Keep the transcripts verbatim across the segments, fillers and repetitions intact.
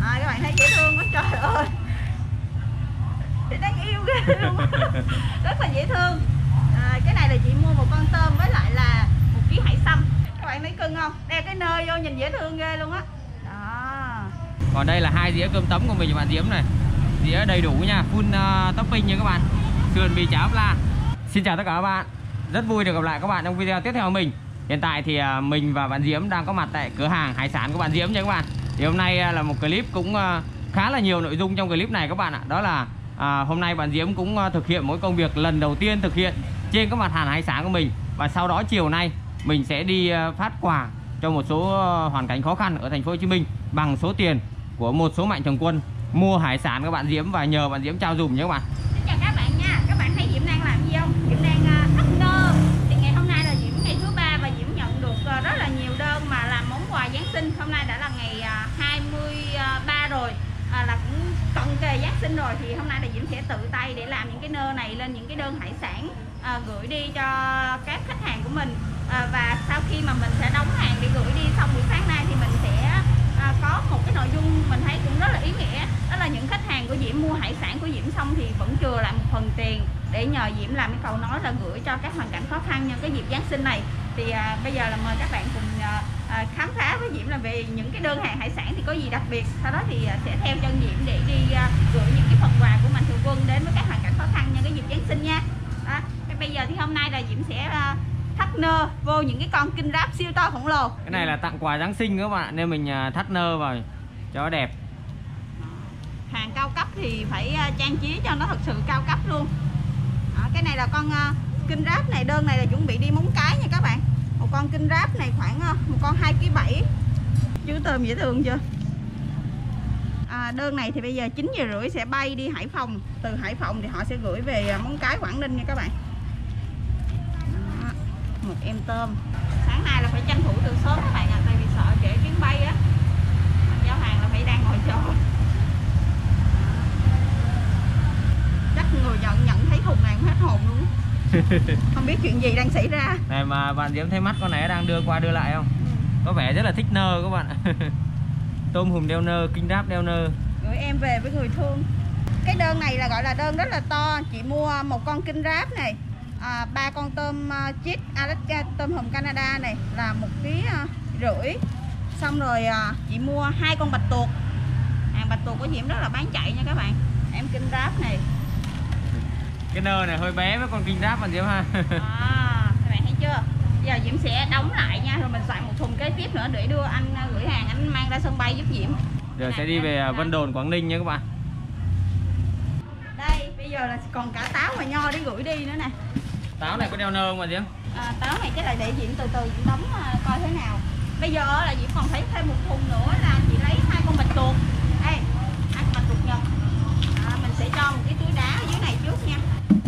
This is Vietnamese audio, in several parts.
À, các bạn thấy dễ thương quá, trời ơi, đáng yêu ghê luôn. Rất là dễ thương. À, cái này là chị mua một con tôm với lại là một ký hải sâm. Các bạn thấy cưng không? Đeo cái nơ vô nhìn dễ thương ghê luôn á. Đó. Còn đây là hai dĩa cơm tấm của mình và bạn Diễm này. Dĩa đầy đủ nha, full uh, topping nha các bạn. Sườn bì chả ốp la. Xin chào tất cả các bạn. Rất vui được gặp lại các bạn trong video tiếp theo của mình. Hiện tại thì uh, mình và bạn Diễm đang có mặt tại cửa hàng hải sản của bạn Diễm nha các bạn. Thì hôm nay uh, là một clip cũng uh, khá là nhiều nội dung trong clip này các bạn ạ. Đó là À, hôm nay bạn Diễm cũng uh, thực hiện mỗi công việc lần đầu tiên thực hiện trên các mặt hàng hải sản của mình. Và sau đó chiều nay mình sẽ đi uh, phát quà cho một số uh, hoàn cảnh khó khăn ở thành phố Hồ Chí Minh bằng số tiền của một số mạnh thường quân mua hải sản các bạn Diễm và nhờ bạn Diễm trao dùm nhé các bạn. Xin chào các bạn nha. Các bạn thấy Diễm đang làm gì không? Diễm đang uh, thắt nơ. Thì ngày hôm nay là Diễm ngày thứ ba và Diễm nhận được uh, rất là nhiều đơn mà làm món quà Giáng sinh. Hôm nay đã là ngày uh, hai mươi ba rồi. À, là cũng cận kề Giáng sinh rồi, thì hôm nay là Diễm sẽ tự tay để làm những cái nơ này lên những cái đơn hải sản à, gửi đi cho các khách hàng của mình. À, và sau khi mà mình sẽ đóng hàng để gửi đi xong buổi sáng nay thì mình sẽ à, có một cái nội dung mình thấy cũng rất là ý nghĩa, đó là những khách hàng của Diễm mua hải sản của Diễm xong thì vẫn chừa lại một phần tiền để nhờ Diễm làm cái câu nói là gửi cho các hoàn cảnh khó khăn nhân cái dịp Giáng sinh này. Thì à, bây giờ là mời các bạn cùng à, à, khám phá với Diễm là về những cái đơn hàng hải sản thì có gì đặc biệt. Sau đó thì à, sẽ theo chân Diễm để đi à, gửi những cái phần quà của mạnh thường quân đến với các hoàn cảnh khó khăn nhân cái dịp Giáng sinh nha. Đó. Bây giờ thì hôm nay là Diễm sẽ à, thắt nơ vô những cái con kinh ráp siêu to khổng lồ. Cái này là tặng quà Giáng sinh các bạn, nên mình à, thắt nơ vào cho nó đẹp. Hàng cao cấp thì phải à, trang trí cho nó thật sự cao cấp luôn. Đó, cái này là con à, kinh ráp này, đơn này là chuẩn bị đi Móng Cái nha các bạn. Một con kinh ráp này khoảng một con hai ký bảy. Chú tôm dễ thương chưa? À, đơn này thì bây giờ chín giờ rưỡi sẽ bay đi Hải Phòng. Từ Hải Phòng thì họ sẽ gửi về Móng Cái, Quảng Ninh nha các bạn. Đó, một em tôm. Sáng nay là phải tranh thủ từ sớm các bạn ạ, à, tại vì sợ trễ chuyến bay á. Giao hàng là phải đang ngồi chờ. Chắc người nhận nhận thấy thùng này cũng hết hồn luôn. Không biết chuyện gì đang xảy ra. Này mà bạn Diễm thấy mắt con này đang đưa qua đưa lại không? Ừ. Có vẻ rất là thích nơ các bạn ạ. Tôm hùm đeo nơ, kinh ráp đeo nơ. Gửi em về với người thương. Cái đơn này là gọi là đơn rất là to. Chị mua một con kinh ráp này, à, ba con tôm uh, chít Alaska, tôm hùm Canada này là một ký uh, rưỡi. Xong rồi uh, chị mua hai con bạch tuộc. Hàng bạch tuộc của Diễm rất là bán chạy nha các bạn. Em kinh ráp này. Cái nơ này hơi bé với con kinh ráp bạn Diễm ha. À, các bạn thấy chưa? Giờ Diễm sẽ đóng lại nha, rồi mình soạn một thùng kế tiếp nữa để đưa anh gửi hàng, anh mang ra sân bay giúp Diễm. Giờ sẽ đi về Vân Đồn, Quảng Ninh nha các bạn. Đây, bây giờ là còn cả táo và nho để gửi đi nữa nè. Táo này có đeo nơ không bạn Diễm? À, táo này chắc là để Diễm từ từ Diễm đóng uh, coi thế nào. Bây giờ là Diễm còn thấy thêm một thùng nữa là chị lấy hai con bạch tuộc. Đây, hai con bạch tuộc nhật. À, mình sẽ cho một cái túi đá ở dưới này trước nha.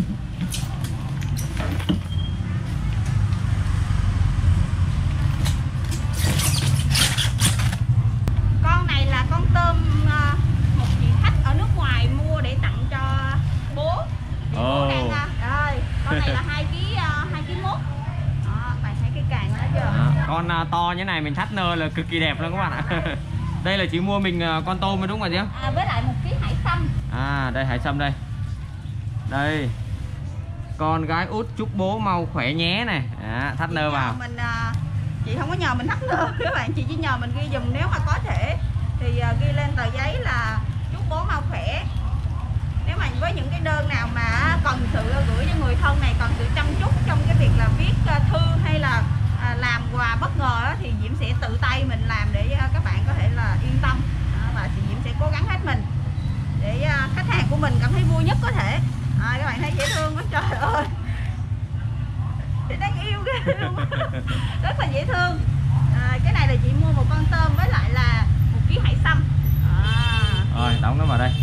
Con này là con tôm uh, một chị khách ở nước ngoài mua để tặng cho bố. Bố đang, uh, rồi, con này là hai ký hai ký mốt. Đó, bạn thấy cái càng đó chưa? À, con uh, to như này mình thắt nơ là cực kỳ đẹp luôn các bạn ạ. Đây là chỉ mua mình uh, con tôm mới đúng không chị? À, với lại một ký hải sâm. À, đây hải sâm đây. Đây. Con gái út chúc bố mau khỏe nhé này. À, thắt nơ vào. Mình uh, chị không có nhờ mình thắt nơ các bạn, chị chỉ nhờ mình ghi dùm nếu mà có thể thì uh, ghi lên tờ giấy là chúc bố mau khỏe. Nếu mà với những cái đơn nào mà cần sự gửi cho người thân này, cần sự chăm chút trong cái việc là viết thư hay là à, làm quà bất ngờ đó, thì Diễm sẽ tự tay mình làm để à, các bạn có thể là yên tâm. À, và thì Diễm sẽ cố gắng hết mình để à, khách hàng của mình cảm thấy vui nhất có thể. À, các bạn thấy dễ thương quá, trời ơi, đáng yêu ghê luôn. Rất là dễ thương. À, cái này là chị mua một con tôm với lại là một ký hải sâm. À, rồi đóng nó vào đây.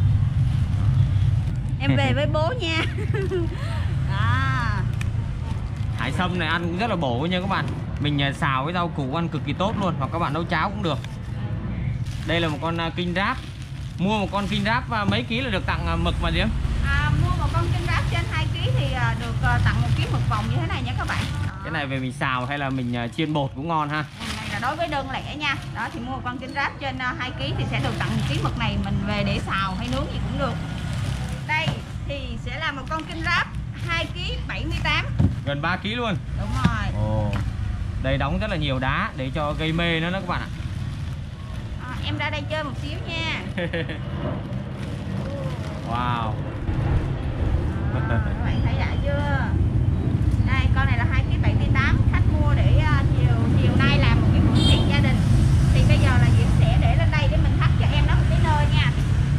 Em về với bố nha. À. Hải sâm này ăn cũng rất là bổ nha các bạn. Mình xào với rau củ ăn cực kỳ tốt luôn, hoặc các bạn nấu cháo cũng được. Đây là một con kinh ráp. Mua một con kinh ráp mấy ký là được tặng mực mà Diễm? À, mua một con kinh ráp trên hai ký thì được tặng một ký mực vòng như thế này nha các bạn. Đó. Cái này về mình xào hay là mình chiên bột cũng ngon ha. Này là là đối với đơn lẻ nha. Đó thì mua một con kinh ráp trên hai ki thì sẽ được tặng một ký mực này, mình về để xào hay nướng gì cũng được. Đây thì sẽ là một con kinh ráp hai ki bảy mươi tám, gần ba ki luôn. Đúng rồi. Ồ. Đây đóng rất là nhiều đá để cho gây mê nữa đó các bạn ạ. À, em ra đây chơi một xíu nha. Wow. À, các bạn thấy đã chưa? Đây con này là hai ki bảy mươi tám, khách mua để uh, chiều chiều nay làm một cái bữa tiệc gia đình. Thì bây giờ là Diễm sẽ để lên đây để mình thắt cho em nó một cái nơi nha.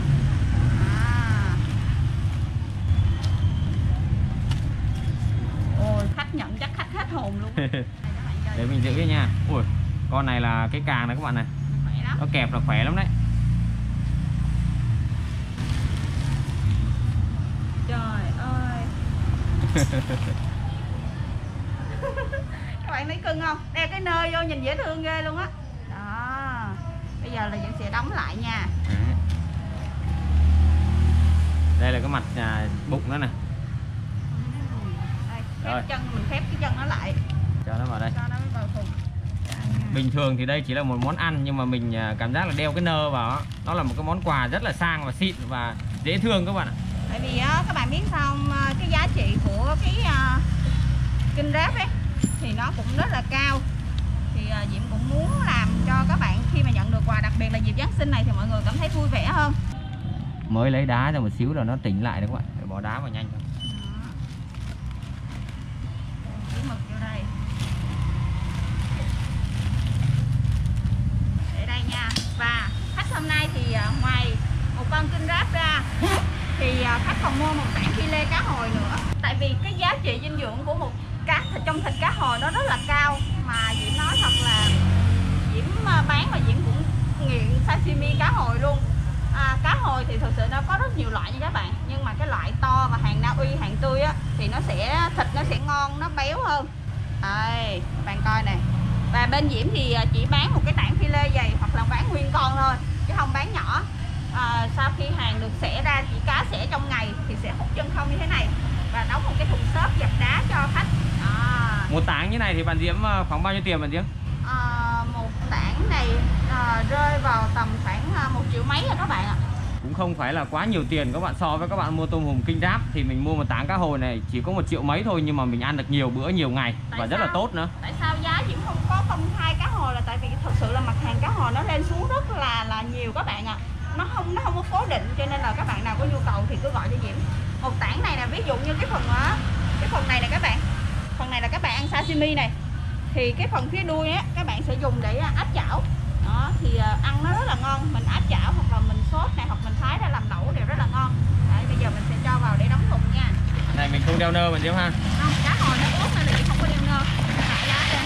À. Ôi khách nhận chắc khách hết hồn luôn. Để mình giữ nha. Ui, con này là cái càng này các bạn này. Khỏe lắm. Nó kẹp là khỏe lắm đấy. Trời ơi. Các bạn thấy cưng không? Đeo cái nơi vô nhìn dễ thương ghê luôn á. Đó. Bây giờ là Diễm sẽ đóng lại nha. Đấy. Đây là cái mặt à, bụng đó này. Đây, khép Rồi. chân mình khép cái chân nó lại. Cho nó vào đây. Cho nó mới vào thùng. Bình thường thì đây chỉ là một món ăn, nhưng mà mình à, cảm giác là đeo cái nơ vào đó, nó là một cái món quà rất là sang và xịn và dễ thương các bạn ạ. Tại vì á, các bạn biết sao không? Cái giá trị của cái uh, kinh ráp ấy thì nó cũng rất là cao. Thì uh, Diễm cũng muốn làm cho các bạn khi mà nhận được quà, đặc biệt là dịp Giáng sinh này, thì mọi người cảm thấy vui vẻ hơn. Mới lấy đá ra một xíu rồi nó tỉnh lại đấy các bạn. Để bỏ đá vào nhanh thôi. Đó. Mực vô đây. Để đây nha. Và khách hôm nay thì uh, ngoài một con kinh ráp ra thì khách còn mua một tảng phi lê cá hồi nữa. Tại vì cái giá trị dinh dưỡng của một cá thịt trong thịt cá hồi nó rất là cao. Mà Diễm nói thật là Diễm bán và Diễm cũng nghiện sashimi cá hồi luôn. à, Cá hồi thì thực sự nó có rất nhiều loại nha các bạn. Nhưng mà cái loại to và hàng Na Uy, hàng tươi á, thì nó sẽ thịt nó sẽ ngon, nó béo hơn. Đây, các bạn coi nè. Và bên Diễm thì chỉ bán một cái tảng phi lê dày hoặc là bán nguyên con thôi, chứ không bán nhỏ. À, sau khi hàng được xẻ ra, chỉ cá xẻ trong ngày thì sẽ hút chân không như thế này và đóng một cái thùng xốp dập đá cho khách. À. Một tảng như này thì bạn Diễm khoảng bao nhiêu tiền bạn Diễm? À, một tảng này à, rơi vào tầm khoảng một triệu mấy rồi các bạn ạ. Cũng không phải là quá nhiều tiền các bạn. So với các bạn mua tôm hùm kinh ráp thì mình mua một tảng cá hồi này chỉ có một triệu mấy thôi, nhưng mà mình ăn được nhiều bữa nhiều ngày. Tại và rất sao? là tốt nữa. Tại sao giá Diễm không có công khai cá hồi là tại vì thật sự là mặt hàng cá hồi nó lên xuống rất là là nhiều các bạn ạ. Nó không nó không có cố định, cho nên là các bạn nào có nhu cầu thì cứ gọi cho Diễm. Một tảng này là ví dụ như cái phần á, cái phần này nè các bạn, phần này là các bạn ăn sashimi này, thì cái phần phía đuôi á các bạn sẽ dùng để áp chảo. Đó thì ăn nó rất là ngon, mình áp chảo hoặc là mình sốt này, hoặc mình thái ra làm lẩu đều rất là ngon. Đấy, bây giờ mình sẽ cho vào để đóng thùng nha. Này mình không đeo nơ bạn Diễm ha. Không, cá hồi nó tốt nên là Diễm không có đeo nơ. Đặt giá lên.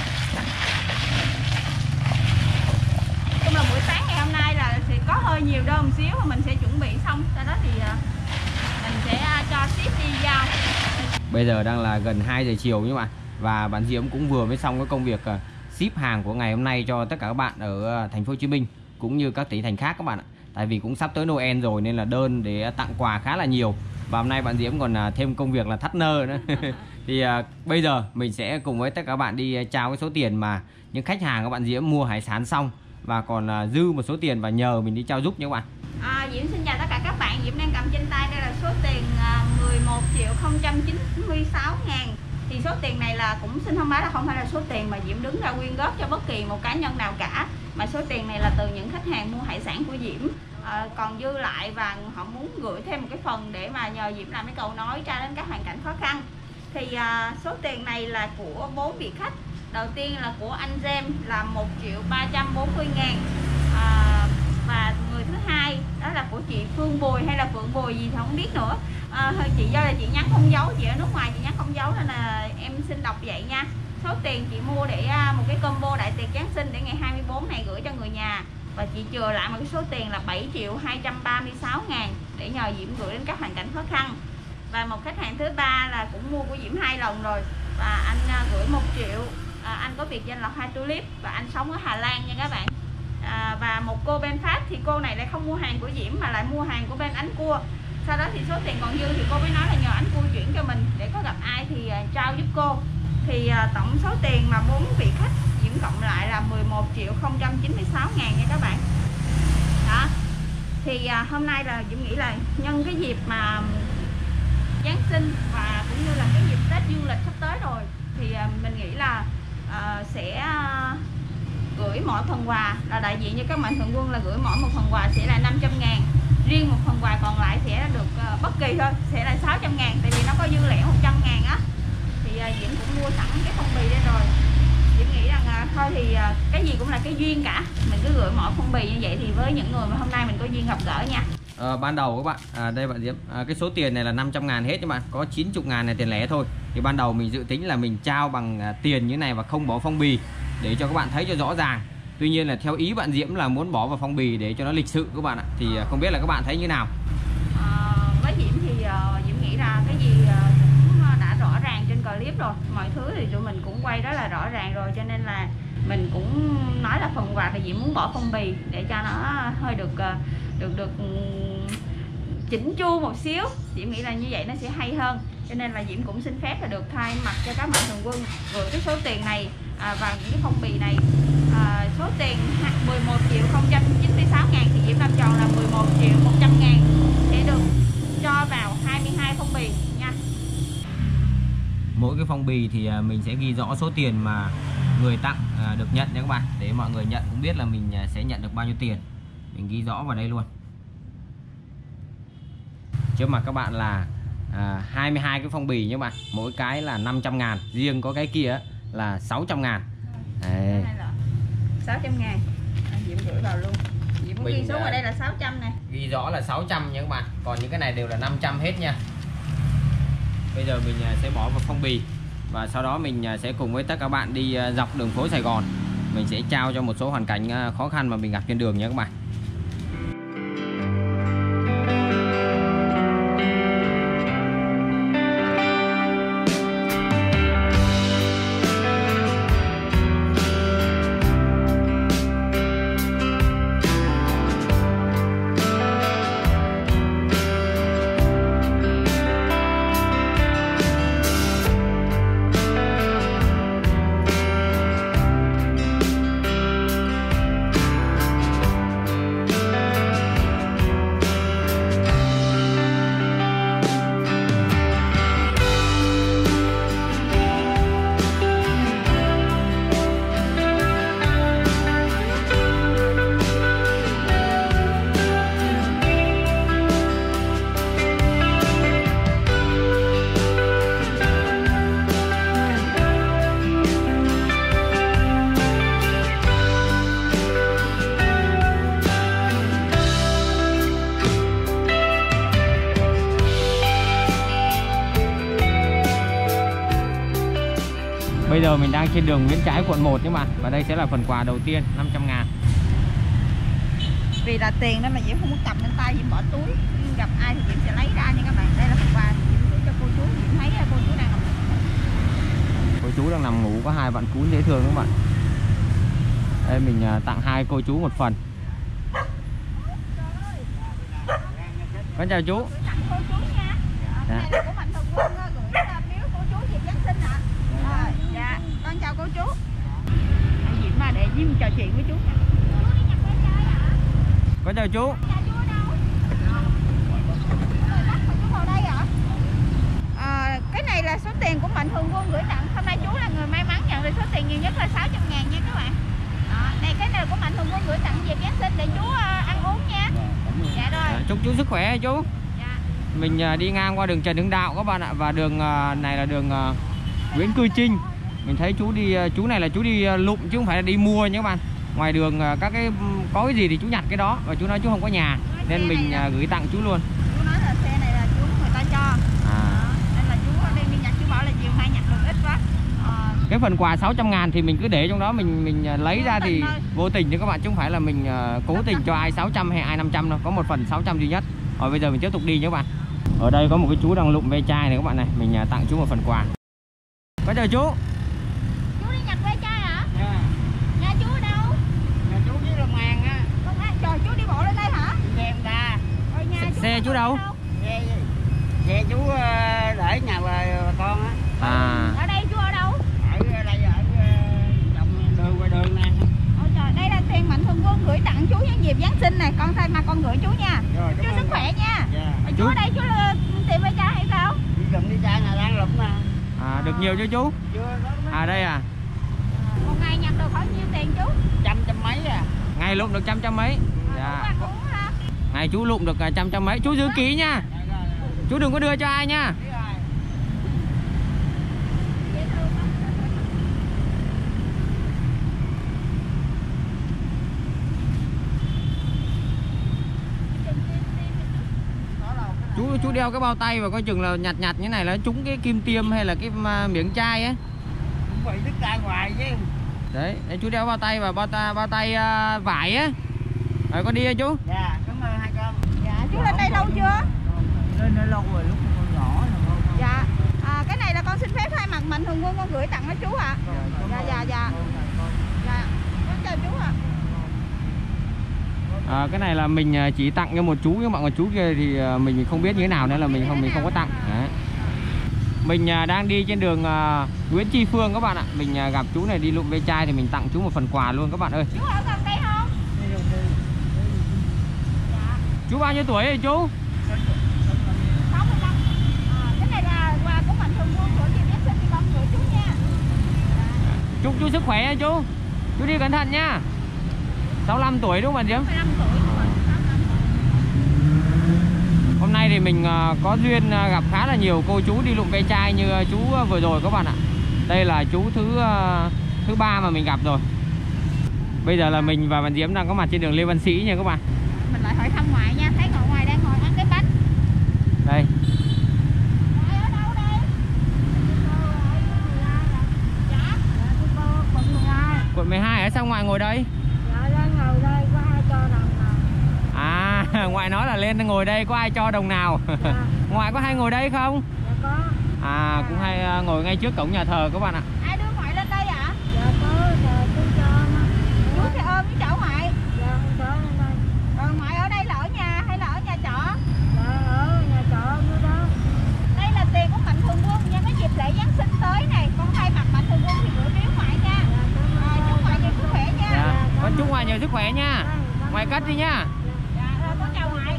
Chung là buổi sáng ngày hôm nay là sẽ có hơi nhiều đơn một xíu mà mình sẽ chuẩn bị xong, sau đó thì mình sẽ cho ship đi giao. Bây giờ đang là gần hai giờ chiều nhưng mà và bạn Diễm cũng vừa mới xong cái công việc ship hàng của ngày hôm nay cho tất cả các bạn ở thành phố Hồ Chí Minh cũng như các tỉnh thành khác các bạn ạ. Tại vì cũng sắp tới Noel rồi nên là đơn để tặng quà khá là nhiều. Và hôm nay bạn Diễm còn thêm công việc là thắt nơ nữa. Thì uh, bây giờ mình sẽ cùng với tất cả các bạn đi trao cái số tiền mà những khách hàng các bạn Diễm mua hải sản xong và còn uh, dư một số tiền và nhờ mình đi trao giúp nha các bạn. À, Diễm xin chào tất cả các bạn. Diễm đang cầm trên tay đây là số tiền uh, mười một triệu không trăm chín mươi sáu ngàn. Thì số tiền này là cũng xin thông báo là không phải là số tiền mà Diễm đứng ra quyên góp cho bất kỳ một cá nhân nào cả, mà số tiền này là từ những khách hàng mua hải sản của Diễm à, còn dư lại và họ muốn gửi thêm một cái phần để mà nhờ Diễm làm cái cầu nối ra đến các hoàn cảnh khó khăn. Thì à, số tiền này là của bốn vị khách. Đầu tiên là của anh James là một triệu ba trăm bốn mươi ngàn. à, Và người thứ hai đó là của chị Phương Bùi hay là Phượng Bùi gì thì không biết nữa. à, Chị do là chị nhắn không dấu, chị ở nước ngoài chị nhắn không dấu nên là em xin đọc vậy nha. Số tiền chị mua để một cái combo đại tiệc Giáng sinh để ngày hai mươi bốn này gửi cho người nhà. Và chị chừa lại một cái số tiền là bảy triệu hai trăm ba mươi sáu ngàn để nhờ Diễm gửi đến các hoàn cảnh khó khăn. Và một khách hàng thứ ba là cũng mua của Diễm hai lần rồi và anh gửi một triệu. à, Anh có biệt danh là Hoa Tulip và anh sống ở Hà Lan nha các bạn. à, Và một cô bên Pháp thì cô này lại không mua hàng của Diễm mà lại mua hàng của bên Ánh Cua. Sau đó thì số tiền còn dư thì cô mới nói là nhờ Ánh Cua chuyển cho mình để có gặp ai thì uh, trao giúp cô. Thì uh, tổng số tiền mà bốn vị khách Diễm Diễm cộng lại là mười một triệu không trăm chín mươi sáu ngàn nha các bạn. Đó. Thì à, hôm nay là Diễm nghĩ là nhân cái dịp mà Giáng sinh và cũng như là cái dịp Tết dương lịch sắp tới rồi, thì à, mình nghĩ là à, sẽ à, gửi mỗi phần quà là đại diện cho các mạnh thường quân, là gửi mỗi một phần quà sẽ là năm trăm ngàn. Riêng một phần quà còn lại sẽ được uh, bất kỳ thôi, sẽ là sáu trăm ngàn. Tại vì nó có dư lẻ một trăm ngàn á. Thì uh, Diễm cũng mua sẵn cái phong bì đây rồi. Diễm nghĩ rằng uh, thôi thì uh, cái gì cũng là cái duyên cả. Mình cứ gửi mỗi phong bì như vậy thì với những người mà hôm nay mình có duyên gặp gỡ nha. Ờ, ban đầu các bạn, à, đây bạn Diễm, à, cái số tiền này là năm trăm ngàn hết các bạn, có chín mươi ngàn này tiền lẻ thôi. Thì ban đầu mình dự tính là mình trao bằng à, tiền như này và không bỏ phong bì để cho các bạn thấy cho rõ ràng. Tuy nhiên là theo ý bạn Diễm là muốn bỏ vào phong bì để cho nó lịch sự các bạn ạ. Thì không biết là các bạn thấy như nào? À, với Diễm thì uh, Diễm nghĩ là cái gì uh, cũng đã rõ ràng trên clip rồi. Mọi thứ thì tụi mình cũng quay rất là rõ ràng rồi, cho nên là mình cũng nói là phần quà thì Diễm muốn bỏ phong bì để cho nó hơi được uh, được được chỉnh chu một xíu. Diễm nghĩ là như vậy nó sẽ hay hơn, cho nên là Diễm cũng xin phép là được thay mặt cho các mạnh thường quân gửi cái số tiền này à, vào những cái phong bì này. À, số tiền mười một triệu không trăm chín mươi sáu ngàn thì Diễm làm tròn là mười một triệu một trăm ngàn sẽ được cho vào hai mươi hai phong bì nha. Mỗi cái phong bì thì mình sẽ ghi rõ số tiền mà người tặng được nhận nha các bạn, để mọi người nhận cũng biết là mình sẽ nhận được bao nhiêu tiền. Mình ghi rõ vào đây luôn. Trước mặt các bạn là à, hai mươi hai cái phong bì nhé bạn, mỗi cái là năm trăm ngàn, riêng có cái kia là sáu trăm ngàn. Đấy. sáu trăm ngàn à, Diễm gửi vào luôn. Diễm muốn ghi số ở đây là sáu trăm này. Ghi rõ là sáu trăm nha các bạn, còn những cái này đều là năm trăm hết nha. Bây giờ mình sẽ bỏ vào phong bì và sau đó mình sẽ cùng với tất cả các bạn đi dọc đường phố Sài Gòn. Mình sẽ trao cho một số hoàn cảnh khó khăn mà mình gặp trên đường nha các bạn. Bây giờ mình đang trên đường Nguyễn Trãi quận một nhưng mà và đây sẽ là phần quà đầu tiên năm trăm ngàn. Vì là tiền đó mà Diễm không có cầm lên tay, Diễm bỏ túi. Gặp ai thì Diễm sẽ lấy ra nha các bạn. Đây là phần quà Diễm gửi cho cô chú. Diễm thấy cô chú đang nằm ngủ. Cô chú đang nằm ngủ, có hai bạn cún dễ thương các bạn. Đây mình tặng hai cô chú một phần. Con chào chú. Tặng cô chú nha. Dạ. Này là của mạnh thường quân gửi biếu cô chú dịp Giáng sinh hả? Rồi, dạ, con chào cô chú. Diễm mà để Diễm trò chuyện với chú nha. Con chào chú. À, cái này là số tiền của mạnh thường quân gửi tặng. Hôm nay chú là người may mắn nhận được số tiền nhiều nhất là sáu trăm ngàn nha các bạn. Đó, này cái này của mạnh thường quân gửi tặng dịp Giáng sinh để chú uh, ăn uống nha. Dạ rồi. À, chúc chú sức khỏe chú. Dạ. Mình uh, đi ngang qua đường Trần Hưng Đạo các bạn ạ, và đường uh, này là đường uh, Nguyễn Cư Trinh. Mình thấy chú đi, uh, chú này là chú đi uh, lụm chứ không phải là đi mua nha các bạn. Ngoài đường uh, các cái có cái gì thì chú nhặt cái đó, và chú nói chú không có nhà nên mình uh, gửi tặng chú luôn. Chú nói là xe này là chú người ta cho. À. Đó, nên là chú đi đi nhặt, chú bảo là chiều nay nhặt được ít quá. À. Cái phần quà sáu trăm ngàn thì mình cứ để trong đó, mình mình lấy vô ra thì thôi. Vô tình chứ các bạn, chứ không phải là mình uh, cố tình cho ai sáu trăm hay ai năm trăm đâu, có một phần sáu trăm duy nhất. Rồi bây giờ mình tiếp tục đi nhé các bạn. Ở đây có một cái chú đang lụm ve chai này các bạn này, mình uh, tặng chú một phần quà. Có chào chú. Chú đi nhặt ve chai hả? Dạ. Nhà chú ở đâu? Nhà chú với Long An á. Long An, trời, chú đi bộ lên đây hả? Xe em ta. Rồi nhà chú Xe chú đâu? Xe, xe chú để nhà bà con á. À. Ở đây chú ở đâu? Ở đây, ở trong đường qua Quân gửi tặng chú nhân dịp Giáng sinh này, con thay mặt con gửi chú nha. Rồi, Chú cảm sức ơn khỏe con. nha. Dạ. Mà chú ở đây chú là tìm ve chai hay sao? Đi cầm đi chai nào đang lụm mà. À, được nhiều chứ chú? Chưa có mấy. À đây à? Một ngày nhận được khoảng nhiêu tiền chú? Trăm trăm mấy à. Ngày lụm được trăm trăm mấy. Dạ. Uống ăn uống ha. Ngày chú lụm được trăm trăm mấy. Chú giữ ký nha. Rồi, rồi, rồi. Chú đừng có đưa cho ai nha. Biết rồi. Dễ thương lắm. Chú chú đeo cái bao tay và coi chừng là nhặt nhặt như này là trúng cái kim tiêm hay là cái mà miếng chai ấy. Cũng bị đứt tay hoài chứ. Đấy, đấy chú đeo bao tay và bao tay bao tay uh, vải á. Rồi con đi nha chú. Dạ, cảm ơn hai con. Dạ, chú lên đây lâu chưa? Lên đây lâu rồi, lúc con nhỏ rồi. Dạ. À, cái này là con xin phép thay mặt Mạnh Thường Quân con gửi tặng cho chú ạ. Dạ dạ dạ. Dạ. Con chào chú ạ. À, cái này là mình chỉ tặng cho một chú, nhưng mà còn chú kia thì mình không biết như thế nào nên là mình không mình không có tặng. Đấy. Mình đang đi trên đường uh, Nguyễn Tri Phương các bạn ạ. Mình uh, gặp chú này đi lụm ve chai thì mình tặng chú một phần quà luôn các bạn ơi. Chú ở gần đây không? Dạ. Chú bao nhiêu tuổi rồi chú? sáu mươi lăm. À, cái này là quà của Mạnh Thường Quân của dịp Giáng sinh thì con gửi chú nha. Chúc chú sức khỏe nha chú. Chú đi cẩn thận nha. sáu mươi lăm tuổi đúng không bạn Diễm? sáu mươi lăm tuổi. Hôm nay thì mình có duyên gặp khá là nhiều cô chú đi lụm ve chai như chú vừa rồi các bạn ạ. Đây là chú thứ thứ ba mà mình gặp rồi. Bây giờ là mình và bạn Diễm đang có mặt trên đường Lê Văn Sĩ nha các bạn. Mình lại hỏi thăm ngoại nha, thấy ngồi ngoài đang ngồi ăn cái bánh. Đây. Ngoại ở đâu đây? Dạ. Quận mười hai. Quận mười hai ở sao ngoại ngồi đây? Dạ đang ngồi đây có ai cho đồng nào. À, ngoại nói là lên ngồi đây có ai cho đồng nào. Dạ. Ngoại có hay ngồi đây không? Dạ có. À, cũng hay ngồi ngay trước cổng nhà thờ các bạn ạ. Ai đưa ngoại lên đây ạ? Dạ có, dạ tôi cho. Chú sẽ ôm với chở ngoại. Dạ không chở lên đây. Rồi ngoại ở đây là ở nhà hay là ở nhà trọ? Dạ ở nhà trọ nữa đó. Đây là tiền của Mạnh Thường Quân nhân cái dịp lễ Giáng sinh tới này, con thay mặt Mạnh Thường Quân thì gửi biếu ngoại nha. Rồi chúc ngoại nhiều sức khỏe nha. Dạ. Con chúc ngoại nhiều sức khỏe nha. Ngoại cất đi nha. Dạ rồi con chào ngoại.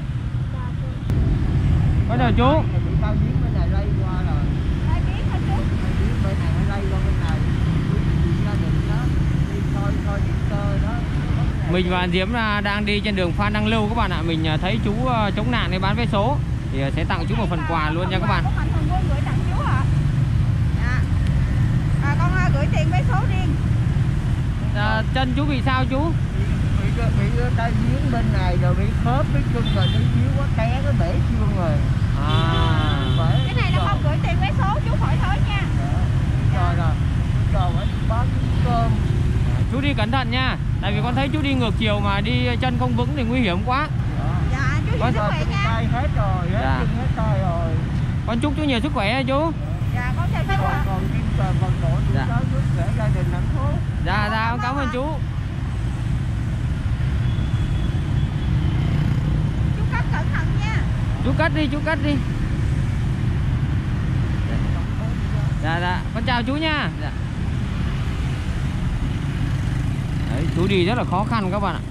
Con chào chú. Bị bao giếng bên này lây qua rồi. Ai biết hả chú? Bao giếng bên này nó lây qua bên này. Gia đình đó đi coi coi điện cơ đó. Mình và Diễm đang đi trên đường Phan Đăng Lưu các bạn ạ. Mình thấy chú chống nạn để bán vé số thì sẽ tặng chú một phần quà luôn nha các bạn. Mạnh Thường Quân gửi tặng chú ạ. Dạ. À, con gửi tiền vé số riêng. À, chân chú bị sao chú? Bị bị tay giếng bên này rồi bị khớp với chân rồi nó díu quá té nó bể xương rồi. À. Bể. Cái này là con gửi tiền vé số chú khỏi thối nha. Rồi rồi. Rồi phải bán cơm. Chú đi cẩn thận nha. Tại vì con thấy chú đi ngược chiều mà đi chân không vững thì nguy hiểm quá. Dạ chú Có sức khỏe nha. tay hết rồi, hết Dạ. chân hết tay rồi. Con chúc chú nhiều sức khỏe nha chú. Dạ con chào chú Còn ạ. còn kim còn còn nội Dạ. dạ. Sức khỏe gia đình hạnh phúc. Dạ dạ con cảm ơn chú. Chú cất cẩn thận nha. Chú cất đi, chú cất đi. Dạ dạ, con chào chú nha. Dạ. Đấy, chú đi rất là khó khăn các bạn ạ.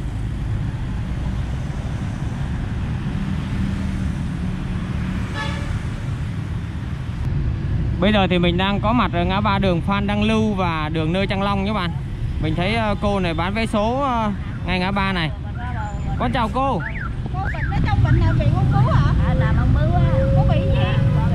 Bây giờ thì mình đang có mặt ở ngã ba đường Phan Đăng Lưu và đường Nơi Trang Long các bạn. Mình thấy cô này bán vé số ngay ngã ba này. Con chào cô. Cô bệnh ở trong bệnh nào bị ung bướu hả? À, làm ung bướu á. Cô bị gì?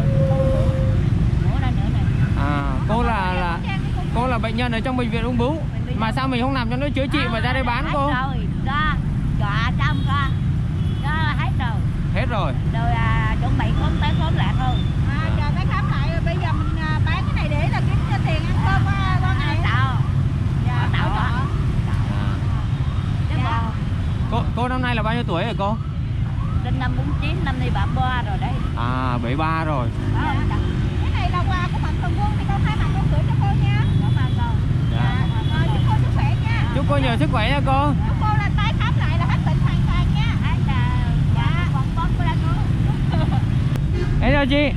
À, cô là là cô là bệnh nhân ở trong bệnh viện ung bướu. Mà sao mình không làm cho nó chữa trị mà ra đây bán cô? Rồi, đó, dọa trong ra, đó hết rồi. Hết rồi. Rồi à, chuẩn bị khóm tới khóm lại thôi. À, giờ tới khám lại rồi bây giờ mình à, bán cái này để là kiếm cho tiền ăn cơm qua, qua ngày. Tạo, Dạ, tạo tạo cho. cho. Dạ. Cô cô năm nay là bao nhiêu tuổi rồi cô? Sinh năm bốn chín, năm nay bà ba rồi đấy. À, bảy mươi ba rồi. Đó, Dạ. Cái này là quà của Mạnh Thường Quân thì con thay mặt con gửi cho cô nha. cảm ơn con. Dạ. Rồi, chúc cô sức khỏe nha. Chúc cô nhiều sức khỏe nha cô. Chúc cô là tái khám lại là hết bệnh hoàn toàn nha. Hết là, dạ, con bóp của anh luôn. Thế rồi chị.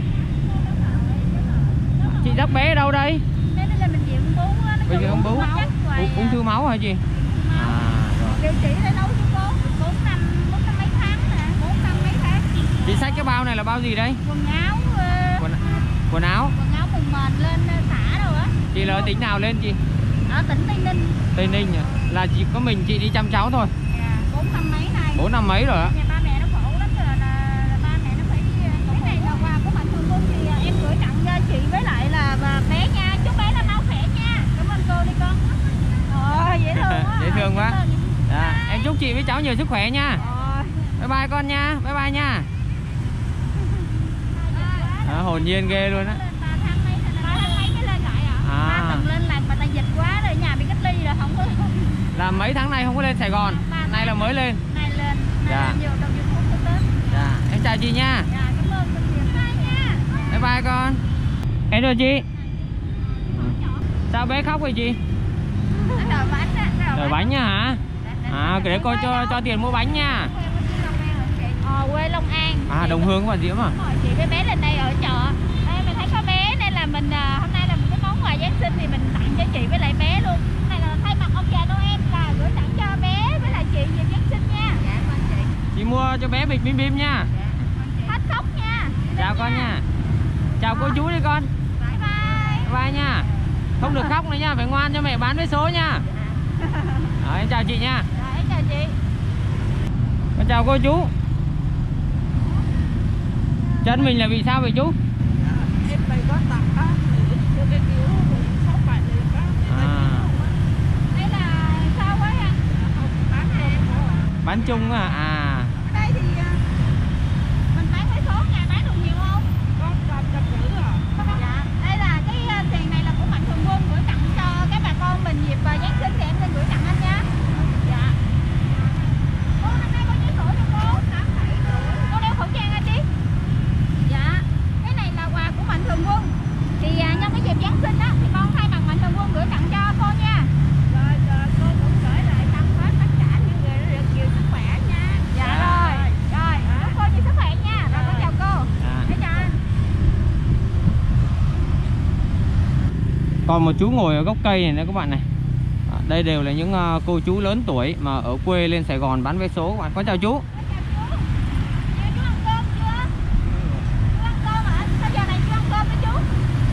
Chị dắt bé ở đâu đây? Đây là bệnh viện ung bướu á, nó Bệnh viện ung bướu. máu. Ung, ung thư máu hả chị? À, rồi. Điều trị tới lâu chứ cô? Bốn năm, bốn năm mấy tháng nè, bốn năm mấy tháng. Chị xách cái bao này là bao gì đấy? Quần áo, uh, Quần, quần áo. quần áo mùng mền lên xả đâu á. Chị là ở tỉnh nào lên chị? Ở tỉnh Tây Ninh. Tây Ninh à? Là chỉ có mình chị đi chăm cháu thôi. Dạ, bốn năm mấy nay. Bốn năm mấy rồi á? Nhà ba mẹ nó khổ lắm rồi, là, là ba mẹ nó phải đi. Cái này là quà của Mạnh Thường Quân thì em gửi tặng cho chị với lại là bé nha. Chúc bé là mau khỏe nha. Cảm ơn cô đi con. Ồ, dễ thương quá. Dễ thương quá. À, em chúc chị với cháu nhiều sức khỏe nha. Ồ. Bye bye con nha. Bye bye nha. À, hồn nhiên ghê luôn á. ba tháng mấy mới lên lại ạ? À. Ba từng lên làm mà ta dịch quá rồi, nhà bị cách ly rồi không có. Là mấy tháng nay không có lên Sài Gòn. Nay là mới lên. Nay lên, nay Dạ. lên nhiều trong YouTube của Tết. Dạ, em chào chị nha. Dạ, cảm ơn cô nhiều. Bye nha. Bye bye con. Em chào chị. Sao bé khóc vậy chị? Nó đòi bánh á, nó đòi Đòi bánh nha hả? À, để cô cho cho tiền mua bánh nha. Ờ, quê Long An. À, đồng hương của bạn Diễm à? Đúng rồi, chị với bé lên đây ở chợ. Đây mình thấy có bé nên là mình à, hôm nay là một cái món quà Giáng sinh thì mình tặng cho chị với lại bé luôn. Cái này là thay mặt ông già Noel là gửi tặng cho bé với lại chị về Giáng sinh nha. Dạ con chị. Chị mua cho bé bịch bim bim nha. Hết sốc nha. Chào con nha. Chào cô chú đi con. Bye bye. Bye nha. Không được khóc nữa nha, phải ngoan cho mẹ bán vé số nha. Rồi, em chào chị nha. Rồi, em chào chị. Con chào cô chú. Chân mình là bị sao vậy chú? Em bị có tật á, cho cái kiểu sốt bài liệt á. À, Đây là sao quá anh? Bán chung thôi. bán chung à? À, Ở đây thì à, mình bán vé số nha, bán được nhiều không? Có trăm trăm rưỡi à. Dạ. Đây là cái à, tiền này là của Mạnh Thường Quân gửi tặng cho các bà con mình dịp à, Giáng sinh thì em xin gửi tặng anh nha. Dạ. Cô năm nay bao nhiêu tuổi rồi cô? tám bảy tuổi. Cô đeo khẩu trang hả chị? Dạ. Cái này là quà của Mạnh Thường Quân. Thì à, nhân cái dịp Giáng sinh á thì con thay mặt Mạnh Thường Quân gửi tặng cho cô nha. Rồi, rồi cô cũng gửi lại thăm hết tất cả những người nó được nhiều sức khỏe nha. Dạ rồi. Rồi, chúc cô nhiều sức khỏe nha. Rồi con chào cô. à. Em chào anh. Còn một chú ngồi ở gốc cây này nữa các bạn này. À, đây đều là những uh, cô chú lớn tuổi mà ở quê lên Sài Gòn bán vé số các bạn. Con chào chú. Chú ăn cơm chưa? Chú ăn cơm hả? Sao giờ này chú ăn cơm với chú?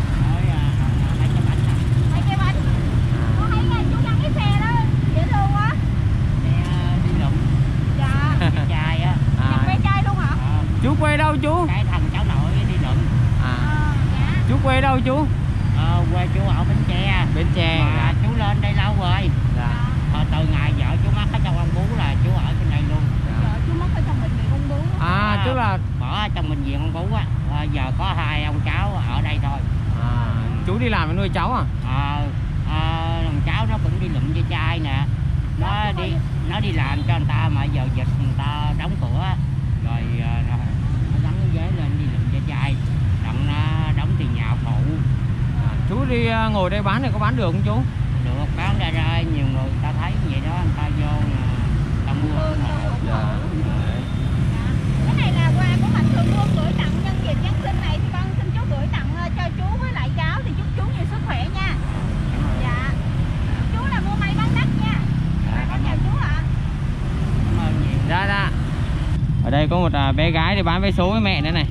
Mấy cái bánh. Con thấy nghe chú ăn cái xe đó dễ thương quá. Đi lụm Dạ. chai á. Nhập ve À, chai luôn hả? chú quê đâu chú? Cái thằng cháu nội đi lụm. À, Ờ, dạ. chú quê đâu chú? Ờ, quê chú ở Bến Tre. Bến Tre. Mà Dạ. chú lên đây lâu rồi. Dạ. Ờ, từ ngày vợ chú mắc ở trong ông bú là chú ở trên đây luôn. Giờ chú mất ở trong bệnh viện ung bướu. À, chú là Bỏ ở trong bệnh viện ông bú á. Ờ, giờ có hai ông cháu ở đây thôi. à, chú đi làm với nuôi cháu à? Ờ, ờ, thằng cháu nó cũng đi lụm ve chai nè. Nó đi nó đi làm cho người ta mà giờ dịch người ta đóng cửa rồi, ờ, nó đóng ghế lên đi lụm ve chai đặng nó đóng tiền nhà phụ. À, chú đi uh, ngồi đây bán thì có bán được không chú? Được, bán ra ra nhiều người ta thấy vậy đó người ta vô nè, ta mua ủng hộ. Dạ. Cái này là quà của Mạnh Thường Quân gửi tặng nhân dịp Giáng sinh này thì con xin chú gửi tặng ờ, cho chú với lại cháu thì chúc chú nhiều sức khỏe nha. Dạ. Chú là mua may bán đắt nha. Rồi con chào chú ạ. Cảm ơn nhiều. Dạ dạ. Ở đây có một uh, bé gái đi bán vé số với mẹ nữa này.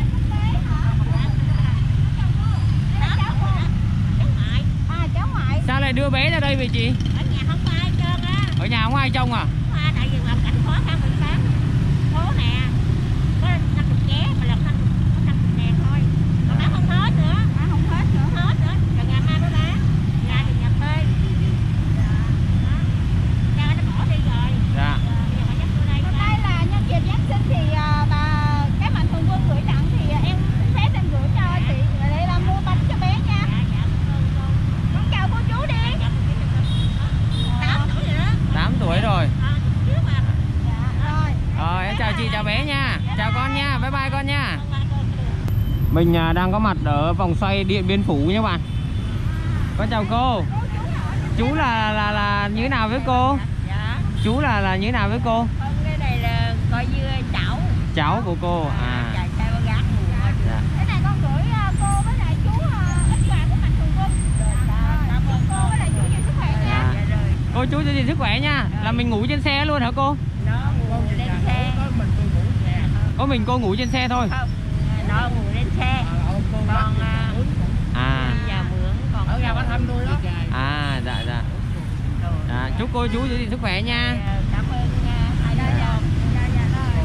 À, cháu ngoại. Sao lại đưa bé ra đây vậy chị? Ở nhà không có ai hết trơn á. Ở nhà không ai trông à? Tại vì hoàn cảnh khó khăn mình sáng. Phố nè. Có năm mươi vé mà lần năm có năm mươi ngàn thôi. Còn bán không hết nữa. À, không hết nữa. Không hết nữa. Rồi ngày mai mới bán. Nhà thì nhà thuê. Dạ. Đó. Cha nó bỏ đi rồi. Dạ. Hôm nay là nhân dịp Giáng sinh thì uh, bà cái Mạnh Thường Quân gửi tặng thì uh, em xin phép em gửi cho chị để là mua bánh cho bé nha. Con chào cô chú đi. tám tuổi rồi đó. tám tuổi rồi. Dạ, rồi. Rồi em chào chị, chào bé nha. Chào con nha, bye bye con nha. Mình uh, đang có mặt ở vòng xoay Điện Biên Phủ nha bạn. Con chào cô. Chú là là là như thế nào với cô? Dạ. Chú là là như thế nào với cô? Con cái này là coi như cháu. Cháu của cô à? Dạ, trai con gái. Dạ. Cái này con gửi uh, cô với lại chú uh, ít quà của Mạnh Thường Quân. Rồi, chúc cô với lại chú nhiều sức khỏe nha. Dạ. Dạ rồi. Cô chú giữ gìn sức khỏe nha. Là mình ngủ trên xe luôn hả cô? Nó ngủ lên xe. Có mình cô ngủ trên xe thôi? Không, nó ngủ lên xe. Còn À. nhà mướn còn ở nhà bán thăm tôi đó. À dạ dạ. À, chúc cô chú giữ gìn sức khỏe nha. Cảm ơn nha. Ai đó giờ. Dạ dạ rồi.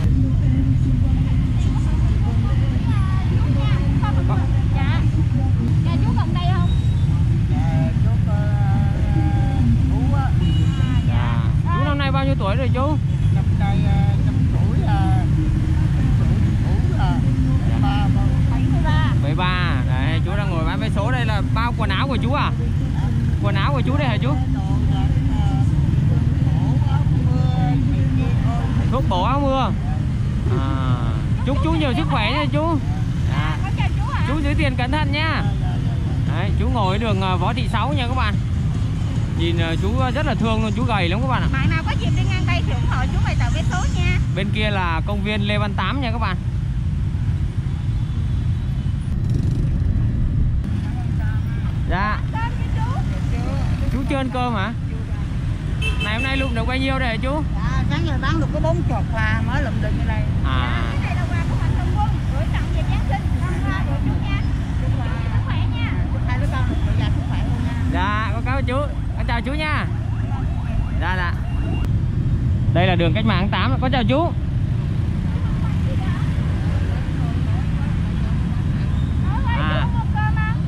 Dạ. Nhà chú gần đây không? Chú Phú á. Dạ. Chú năm nay bao nhiêu tuổi rồi chú? Năm nay năm tuổi là tuổi là ba bảy mươi ba. mười ba. Đấy, chú đang ngồi bán vé số. Đây là bao quần áo của chú à? Quần áo của chú đây hả chú? Thuốc bổ áo mưa. À, chúc chú nhiều sức khỏe nha chú. À, Con chào chú ạ. chú giữ tiền cẩn thận nha. Đấy, chú ngồi ở đường Võ Thị Sáu nha các bạn. Nhìn chú rất là thương luôn, chú gầy lắm các bạn ạ. Bạn nào có dịp đi ngang đây thì ủng hộ chú bài tờ vé số nha. Bên kia là công viên Lê Văn Tám nha các bạn. Dạ. Cơm cho chú. Chú chưa ăn cơm hả? Này hôm nay lụm được bao nhiêu đây hả chú? Dạ, sáng giờ bán được có bốn chục và mới lụm được như đây. À. Cái này là quà của Mạnh Thường Quân gửi tặng dịp Giáng sinh. Con hoa của chú nha. Chúc chú sức khỏe nha. Hai đứa con được tự già sức khỏe luôn nha. Dạ, con cảm ơn chú. Con chào chú nha. Dạ dạ. Đây là đường Cách Mạng tháng tám. Con chào chú. Nói ơi, À. chú mua cơm không?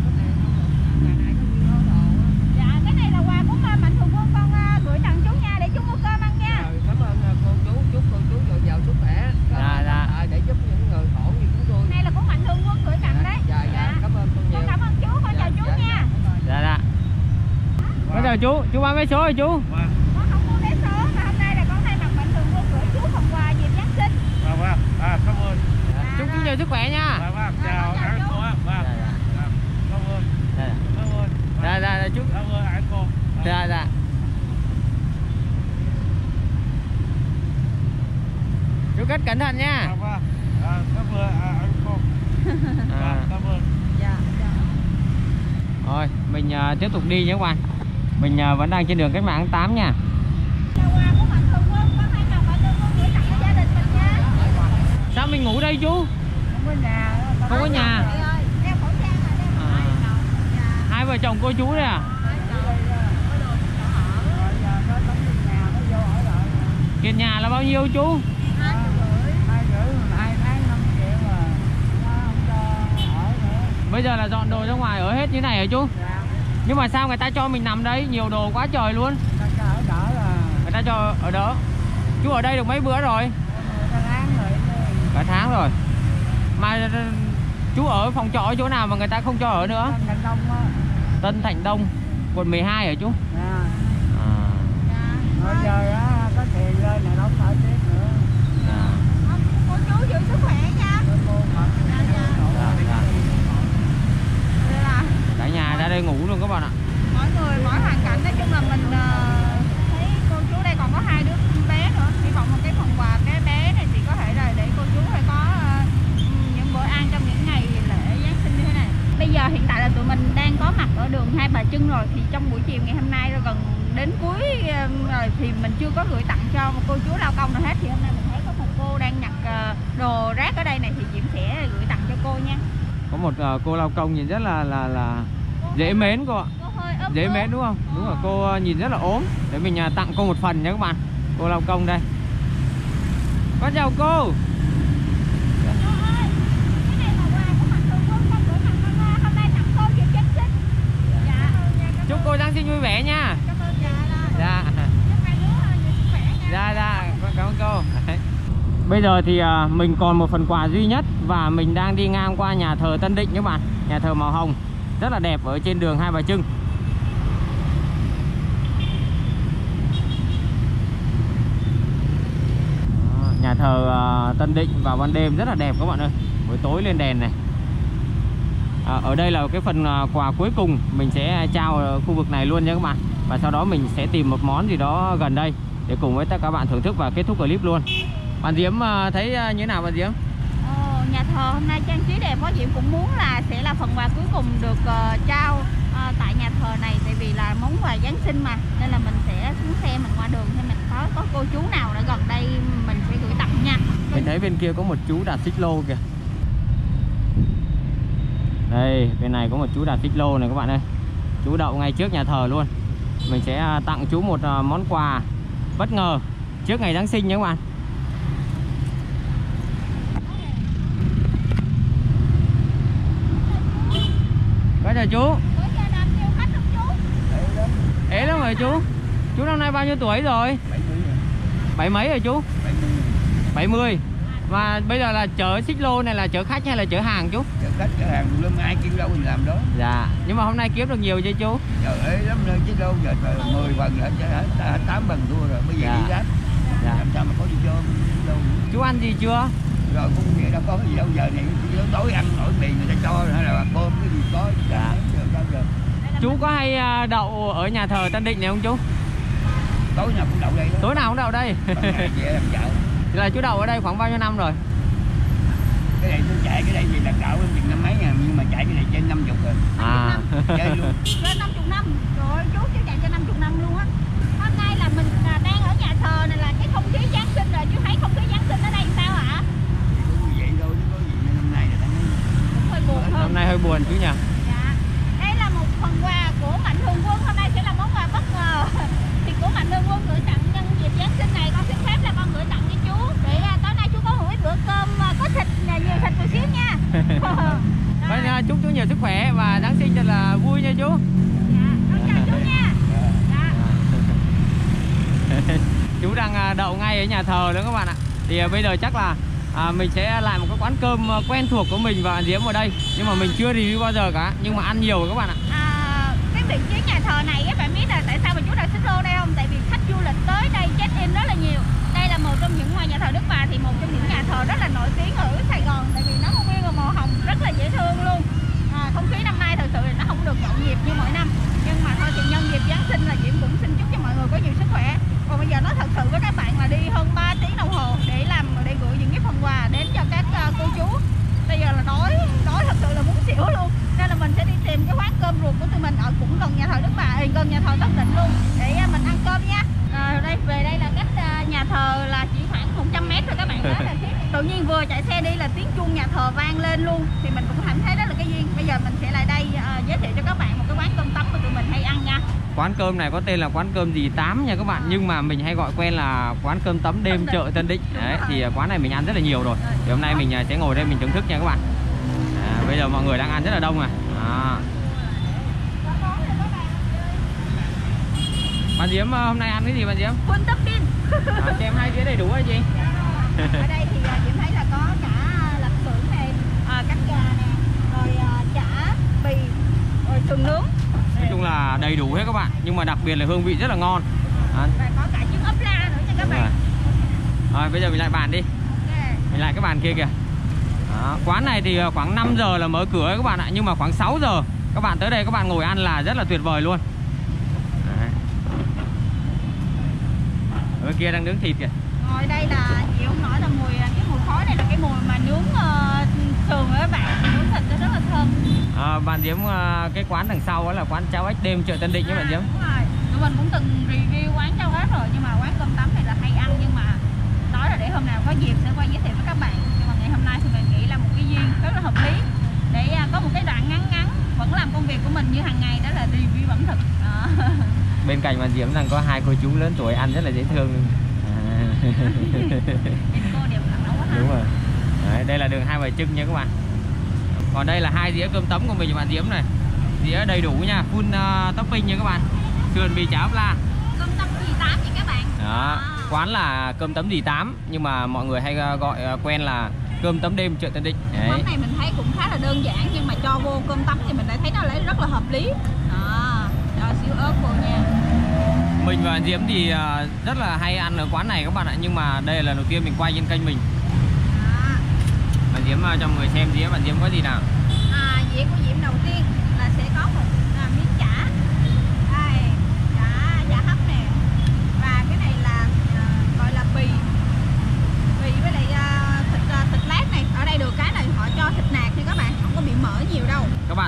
Dạ, cái này là quà của Mạnh Thường Quân con à, gửi tặng chú nha để chú mua cơm ăn nha. Cảm ơn cô chú, chúc cô chú dồi dào sức khỏe. Dạ dạ. Để giúp những người khổ như chúng tôi. Này là của Mạnh Thường Quân gửi tặng đấy. Dạ dạ, cảm ơn cô nhiều. Con cảm ơn chú, con chào chú nha. Dạ dạ. Con chào chú. Chú bán vé số rồi chú. Con không mua vé số mà hôm nay là con thay mặt Mạnh Thường Quân gửi chú phần quà dịp Giáng sinh. Vâng vâng, à, cảm ơn. Chúc chú nhiều sức khỏe nha. Vâng vâng, Dạ, chào con chào anh chú. cô ạ. Vâng. Dạ, dạ. Dạ, cảm ơn. Dạ Cảm ơn. dạ dạ, dạ chú. Cảm ơn anh cô. Dạ dạ. Chú cất cẩn thận nha. Vâng vâng. À, cảm ơn à, anh cô. À. Vâng, cảm ơn. Dạ, dạ. Rồi, mình uh, tiếp tục đi nhé các bạn. Mình uh, vẫn đang trên đường Cách Mạng tháng tám nha. Là quà của Mạnh Thường Quân, con thay mặt Mạnh Thường Quân gửi tặng cho gia đình mình nha. Sao mình ngủ đây chú? Không có nhà. Không có nhà. Chị ơi, đeo khẩu trang là đeo khẩu À. trang. Dạ. Hai vợ chồng cô chú đây à? Tiền nhà là bao nhiêu chú? Hai rưỡi, hai tháng năm triệu mà. Nó không cho ở nữa. Bây giờ là dọn đồ ra ngoài ở hết như này hả chú? Dạ, Nhưng mà sao người ta cho mình nằm đây? Nhiều đồ quá trời luôn. ta cho ở đỡ là Người ta cho ở đó. Chú ở đây được mấy bữa rồi? ta tháng rồi. Cả tháng rồi. Mà chú ở phòng trọ ở chỗ nào mà người ta không cho ở nữa? Thành Đông á. Tân Thạnh Đông, quận mười hai hả chú? Dạ. À, Bây giờ á, có tiền lên là đâu phải tiếp nữa. dạ. Cô chú giữ sức khỏe nha. Nó mua mật. Dạ, dạ. Dạ, dạ. Đây là Cả nhà ra đây ngủ luôn các bạn ạ. mỗi người mỗi hoàn cảnh, nói chung là mình ờ, thấy cô chú đây còn có hai đứa bé nữa, hy vọng một cái phần quà bé bé này thì có thể là để cô chú phải có ờ, những bữa ăn trong những ngày lễ Giáng sinh như thế này. Bây giờ hiện tại là tụi mình đang có mặt ở đường Hai Bà Trưng rồi, thì trong buổi chiều ngày hôm nay rồi gần đến cuối ờ, rồi thì mình chưa có gửi tặng cho một cô chú lao công nào hết, thì hôm nay mình thấy có một cô đang nhặt ờ, đồ rác ở đây này thì Diễm sẽ gửi tặng cho cô nha. Có một uh, cô lao công nhìn rất là là là dễ mến cô ạ. Cô hơi ốm Dễ ốm. mến đúng không? Đúng Ờ. rồi, cô uh, nhìn rất là ốm. Để mình uh, tặng cô một phần nha các bạn. Cô lao công đây. Con chào cô. Cô ơi, cái này là quà của Mạnh Thường Quân, con gửi tặng con Hoa, hôm nay tặng cô dịp Giáng sinh. Dạ, cảm Chúc cô Giáng sinh vui vẻ nha. cảm ơn dạ rồi. Dạ. Chúc hai đứa nhiều sức khỏe nha. Dạ dạ, con cảm ơn cô. Đấy. Bây giờ thì uh, mình còn một phần quà duy nhất và mình đang đi ngang qua nhà thờ Tân Định các bạn. Nhà thờ màu hồng rất là đẹp ở trên đường Hai Bà Trưng. Đó, nhà thờ uh, Tân Định vào ban đêm rất là đẹp các bạn ơi. Buổi tối lên đèn này. À, ở đây là cái phần uh, quà cuối cùng mình sẽ trao ở khu vực này luôn nha các bạn. Và sau đó mình sẽ tìm một món gì đó gần đây để cùng với tất cả các bạn thưởng thức và kết thúc clip luôn. Bạn Diễm uh, thấy uh, như thế nào bạn Diễm? Ồ, nhà thờ hôm nay trang trí đẹp quá, Diễm cũng muốn là sẽ là phần quà cuối cùng được uh, trao à, tại nhà thờ này, tại vì là món quà Giáng sinh mà, nên là mình sẽ xuống xe mình qua đường thì mình có có cô chú nào ở gần đây mình sẽ gửi tặng nha. Mình thấy bên kia có một chú đạp xích lô kìa. Đây, bên này có một chú đạp xích lô này các bạn ơi. Chú đậu ngay trước nhà thờ luôn. Mình sẽ tặng chú một món quà bất ngờ trước ngày Giáng sinh nha các bạn. Có chào chú. Ế lắm rồi chú. Chú năm nay bao nhiêu tuổi rồi? Bảy mấy rồi chú? Bảy mươi. Và bây giờ là chở xích lô này là chở khách hay là chở hàng chú? Chở khách chở hàng luôn, ai kêu đâu mình làm đó. Dạ. Nhưng mà hôm nay kiếm được nhiều chưa chú? Trời ơi lắm nơi chứ đâu giờ mười phần nữa, hết tám phần thua rồi, bây giờ Dạ. đi rác. Dạ. Làm sao mà có gì cho đâu. Chú ăn gì chưa? Rồi cũng vậy đâu có cái gì đâu, giờ này tối ăn nổi mì người ta cho hay là cơm cái gì có. Dạ. Giờ, giờ, giờ. Chú có hay đậu ở nhà thờ Tân Định này không chú? Tối nào cũng đậu đây đó. Tối nào cũng đậu đây. Về làm chợ. Thì là chú đậu ở đây khoảng bao nhiêu năm rồi? Cái này tôi chạy cái đây gì là đậu em chừng năm mấy nha, nhưng mà chạy cái này trên năm chục rồi. À. Chơi luôn. Trên năm mươi năm. Rồi chú chú chạy trên năm mươi năm luôn á. Hôm nay là mình đang ở nhà thờ này, là cái không khí Giáng sinh rồi, chú thấy không khí Giáng sinh ở đây sao ạ? Vậy thôi chứ có gì, năm nay là Cũng hơi buồn hơn. Năm nay hơi buồn chú nhỉ? Dạ. Đây là một phần quà của Mạnh Thường Quân, hôm nay sẽ là món quà bất ngờ. Thì của Mạnh Thường Quân gửi tặng nhân dịp Giáng sinh này, con xin phép là con gửi tặng cho chú. Để à, tối nay chú có một cái bữa cơm à, có thịt, à, nhiều thịt một xíu nha. Vâng, chúc chú nhiều sức khỏe và Giáng sinh thật là vui nha chú. Dạ, con chào chú nha. Dạ. Chú đang đậu ngay ở nhà thờ nữa các bạn ạ. Thì bây giờ chắc là à, mình sẽ lại một cái quán cơm quen thuộc của mình và Diễm ở đây, nhưng mà mình chưa review bao giờ cả, nhưng mà ăn nhiều rồi các bạn ạ. À, cái vị trí nhà thờ này các bạn biết là tại sao mà chú đặt xích lô đây không? Tại vì khách du lịch tới đây check in rất là nhiều. Đây là một trong những ngoài nhà thờ Đức Bà thì một trong những nhà thờ rất là nổi tiếng ở Sài Gòn, tại vì nó nguyên một màu hồng rất là dễ thương luôn. À, không khí năm nay thật sự là nó không được nhộn nhịp như mỗi năm, nhưng mà thôi thì nhân dịp Giáng sinh là Diễm cũng xin chúc cho mọi người có nhiều sức khỏe. Còn bây giờ nói thật sự với các bạn là đi hơn ba tiếng đồng hồ để làm để gửi những cái phần quà đến cho các uh, cô chú. Bây giờ là đói đói thật sự là muốn xỉu luôn, nên là mình sẽ đi tìm cái quán cơm ruột của tụi mình ở cũng gần nhà thờ Đức Bà, gần nhà thờ Tân Định luôn, để uh, mình ăn cơm nha. À, đây về đây là cách uh, nhà thờ là chỉ khoảng một trăm mét thôi các bạn. Đó là tự nhiên vừa chạy xe đi là tiếng chuông nhà thờ vang lên luôn, thì mình cũng cảm thấy đó là cái duyên. Bây giờ mình sẽ lại đây uh, giới thiệu cho các bạn một cái quán cơm tấm mà tụi mình hay ăn nha. Quán cơm này có tên là quán cơm dì Tám nha các bạn, nhưng mà mình hay gọi quen là quán cơm tấm đêm chợ Tân Định. Đấy, thì quán này mình ăn rất là nhiều rồi. Thì hôm nay mình sẽ ngồi đây mình thưởng thức nha các bạn. À, bây giờ mọi người đang ăn rất là đông à. À. Bạn Diễm hôm nay ăn cái gì bạn Diễm? Full topping. À, cho em hai đĩa đầy đủ hay gì? Ở đây thì Diễm thấy là có cả lạp xưởng này, à, cánh gà nè, rồi à, chả, bì, rồi sườn nướng. Nói chung là đầy đủ hết các bạn, nhưng mà đặc biệt là hương vị rất là ngon. À. Và có cả trứng ốp la nữa nha các bạn. Rồi. Rồi bây giờ mình lại bàn đi. Okay. Mình lại cái bàn kia kìa. Đó, quán này thì khoảng năm giờ là mở cửa các bạn ạ, nhưng mà khoảng sáu giờ các bạn tới đây các bạn ngồi ăn là rất là tuyệt vời luôn. Đấy. Ở bên kia đang nướng thịt kìa. Ngồi đây là chị không nói là mùi cái mùi khói này là cái mùi mà nướng uh, sườn đó các bạn, nướng thịt nó rất là thơm. À, bạn Diễm uh, cái quán đằng sau đó là quán cháo ếch đêm chợ Tân Định nhé à, bạn Diễm. Đúng rồi. Tụi mình cũng từng review quán cháo ếch rồi, nhưng mà quán cơm tấm này là hay ăn, nhưng mà nói là để hôm nào có dịp sẽ quay giới thiệu với các bạn. Nhưng mà ngày hôm nay thì mình nghĩ là một cái duyên rất là hợp lý để uh, có một cái đoạn ngắn ngắn vẫn làm công việc của mình như hàng ngày, đó là review ẩm thực. À. Bên cạnh bạn Diễm đang có hai cô chú lớn tuổi ăn rất là dễ thương. À. Cô đẹp lắm đó quá ha. Đúng rồi. Đấy, đây là đường Hai Bà Trưng nha các bạn. Còn đây là hai dĩa cơm tấm của mình và bạn Diễm này. Dĩa đầy đủ nha, full uh, topping nha các bạn. Sườn bì chả ốp la. Cơm tấm dì Tám nha các bạn. Đó, à. Quán là cơm tấm dì Tám, nhưng mà mọi người hay gọi uh, quen là cơm tấm đêm chợ Tân Định. Đấy. Món này mình thấy cũng khá là đơn giản, nhưng mà cho vô cơm tấm thì mình lại thấy nó lại rất là hợp lý. Đó, cho xíu ớt vô nha. Mình và Diễm thì uh, rất là hay ăn ở quán này các bạn ạ, nhưng mà đây là lần đầu tiên mình quay trên kênh mình. Bạn Diễm cho mọi người xem dĩa bạn Diễm có gì nào. À, dĩa của Diễm đầu tiên là sẽ có một à, miếng chả, đây, chả chả hấp nè, và cái này là à, gọi là bì, bì với lại à, thịt à, thịt lát này. Ở đây được cái này họ cho thịt nạc thì các bạn, không có bị mỡ nhiều đâu. Các bạn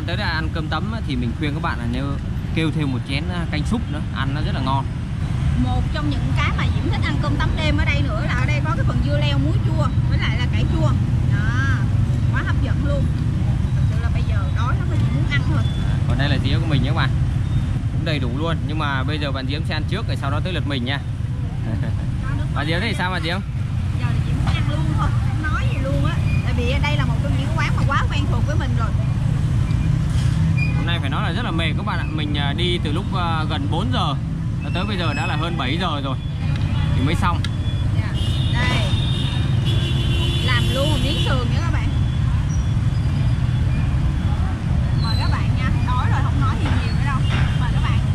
tới đây ăn cơm tấm thì mình khuyên các bạn là nếu kêu thêm một chén canh súp nữa, ăn nó rất là ngon. Một trong những cái mà Diễm thích ăn cơm tấm đêm ở đây nữa là ở đây có cái phần dưa leo muối chua với lại là cải chua. Đó, quá hấp dẫn luôn. Thật sự là bây giờ đói lắm, mình chỉ muốn ăn thôi. Còn đây là dĩa của mình nhé các bạn, cũng đầy đủ luôn. Nhưng mà bây giờ bạn Diễm sẽ ăn trước rồi sau đó tới lượt mình nha. Bạn Diễm thì sao bạn Diễm? Giờ thì chỉ muốn ăn luôn thôi, không nói gì luôn á. Tại vì ở đây là một trong những quán mà quá quen thuộc với mình rồi. Hôm nay phải nói là rất là mệt các bạn ạ. Mình đi từ lúc gần bốn giờ tới bây giờ đã là hơn bảy giờ rồi thì mới xong. Yeah. Đây, làm luôn một miếng sườn nha các bạn. Mời các bạn nha, đói rồi không nói gì nhiều nữa đâu. Mời các bạn.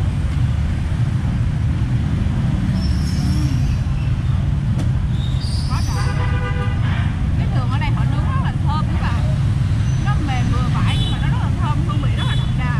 Quá trời. Cái sườn ở đây họ nướng rất là thơm các bạn. Nó mềm vừa phải nhưng mà nó rất là thơm, hương vị rất là đậm đà.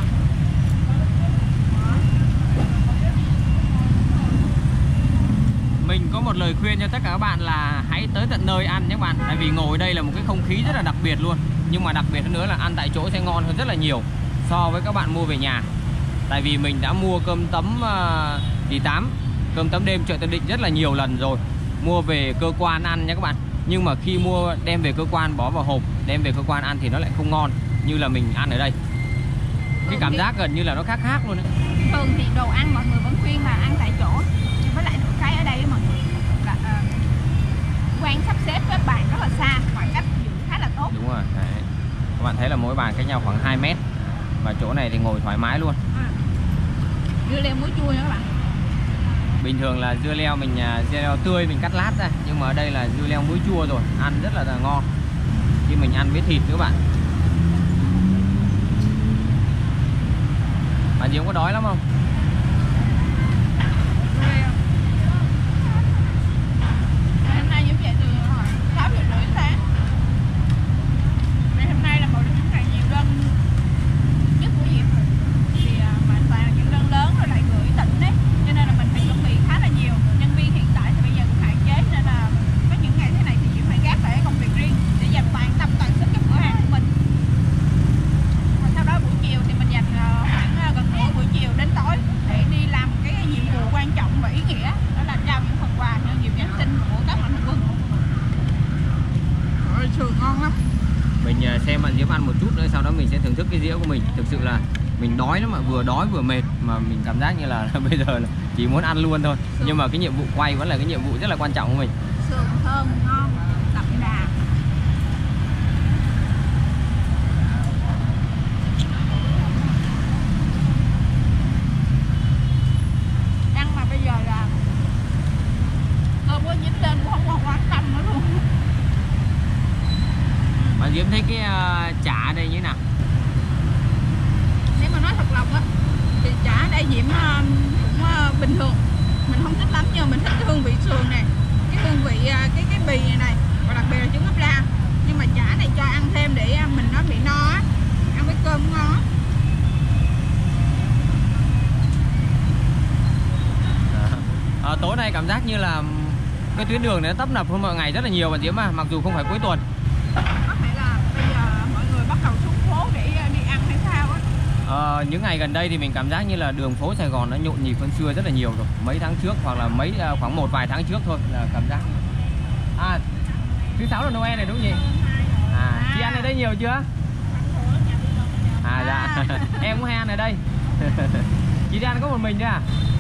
Mình có một lời khuyên cho tất cả các bạn là hãy tới tận nơi ăn nhé các bạn. Tại vì ngồi đây là một cái không khí rất là đặc biệt luôn. Nhưng mà đặc biệt hơn nữa là ăn tại chỗ sẽ ngon hơn rất là nhiều so với các bạn mua về nhà. Tại vì mình đã mua cơm tấm uh, tỷ tám, cơm tấm đêm chợ Tân Định rất là nhiều lần rồi. Mua về cơ quan ăn nhé các bạn. Nhưng mà khi mua đem về cơ quan bỏ vào hộp, đem về cơ quan ăn thì nó lại không ngon như là mình ăn ở đây. Cái cảm giác gần như là nó khác khác luôn đấy. Thường thì đồ ăn mọi người vẫn khuyên là ăn tại chỗ. Với lại được cái ở đây mọi người là uh, quán sắp xếp các bàn rất là xa, khoảng cách giữ khá là tốt. Đúng rồi, đấy. Các bạn thấy là mỗi bàn cách nhau khoảng hai mét. Và chỗ này thì ngồi thoải mái luôn. À. Dưa leo muối chua nha các bạn. Bình thường là dưa leo mình dưa leo tươi mình cắt lát ra, nhưng mà ở đây là dưa leo muối chua rồi, ăn rất là, là ngon. Khi mình ăn với thịt nữa bạn. Bạn Diễm có đói lắm không? Hôm nay Diễm dậy từ sáu giờ rưỡi sáng. Hôm nay là một trong những ngày nhiều đơn nhất của Diễm. Vì mà toàn là những đơn lớn rồi lại gửi tỉnh đấy, cho nên là mình phải chuẩn bị khá là nhiều. Nhân viên hiện tại thì bây giờ cũng hạn chế, nên là có những ngày thế này thì Diễm phải gác lại công việc riêng để dành toàn tâm toàn sức cho cửa hàng của mình. Và sau đó buổi chiều thì mình dành khoảng gần nửa buổi chiều đến tối để đi làm cái nhiệm vụ quan trọng và ý nghĩa, đó là trao những phần quà nhân dịp Giáng sinh của các mạnh thường quân. Ôi, sườn ngon lắm. Mình xem bạn Diễm ăn một chút nữa, sau đó mình sẽ thưởng thức cái dĩa của mình. Thực sự là mình đói lắm mà, vừa đói vừa mệt mà mình cảm giác như là bây giờ là chỉ muốn ăn luôn thôi. Sườn. Nhưng mà cái nhiệm vụ quay vẫn là cái nhiệm vụ rất là quan trọng của mình. Sườn thơm ngon, đậm đà. Ăn mà bây giờ là cơm có dính lên cũng không còn quan tâm nữa luôn. Bạn Diễm thấy cái uh, chả ở đây như thế nào? Nếu mà nói thật lòng á thì chả ở đây Diễm uh, cũng uh, bình thường. Mình không thích lắm, nhưng mà mình thích cái hương vị sườn này, cái hương vị uh, cái cái bì này này, và đặc biệt là trứng ốp la. Nhưng mà chả này cho ăn thêm để uh, mình nó bị no á, ăn với cơm ngon á. À, tối nay cảm giác như là cái tuyến đường này nó tấp nập hơn mọi ngày rất là nhiều bạn Diễm à, mặc dù không phải cuối tuần. Có thể là bây giờ mọi người bắt đầu xuống phố để đi ăn hay sao á. À, những ngày gần đây thì mình cảm giác như là đường phố Sài Gòn nó nhộn nhịp hơn xưa rất là nhiều rồi. Mấy tháng trước hoặc là mấy khoảng một vài tháng trước thôi là cảm giác. À, thứ sáu là Noel này đúng không nhỉ? À, chị ăn ở đây nhiều chưa? À dạ, em cũng hay ăn ở đây. Chị đi ăn có một mình thôi à?